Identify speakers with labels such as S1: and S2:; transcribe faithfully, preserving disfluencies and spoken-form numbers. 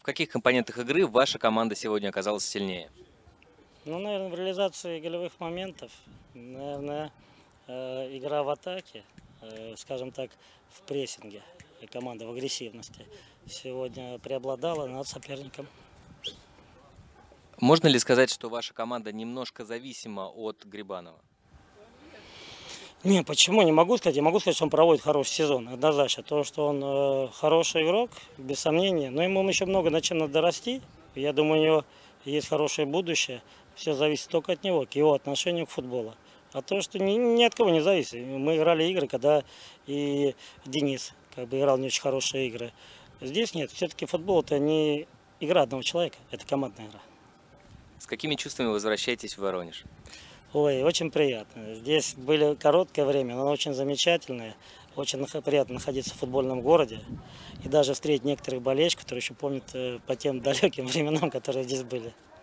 S1: каких компонентах игры ваша команда сегодня оказалась сильнее?
S2: Ну, наверное, в реализации голевых моментов, наверное, э, игра в атаке, э, скажем так, в прессинге, и команда в агрессивности сегодня преобладала над соперником.
S1: Можно ли сказать, что ваша команда немножко зависима от Грибанова?
S2: Не, почему? Не могу сказать. Я могу сказать, что он проводит хороший сезон, однозначно. То, что он э, хороший игрок, без сомнения. Но ему еще много над чем надо расти. Я думаю, у него есть хорошее будущее. Все зависит только от него, к его отношению к футболу. А то, что ни, ни от кого не зависит. Мы играли игры, когда и Денис как бы играл не очень хорошие игры. Здесь нет. Все-таки футбол это не игра одного человека, это командная игра.
S1: С какими чувствами возвращаетесь в Воронеж?
S2: Ой, очень приятно. Здесь были короткое время, но очень замечательное. Очень нах- приятно находиться в футбольном городе. И даже встретить некоторых болельщиков, которые еще помнят э, по тем далеким временам, которые здесь были.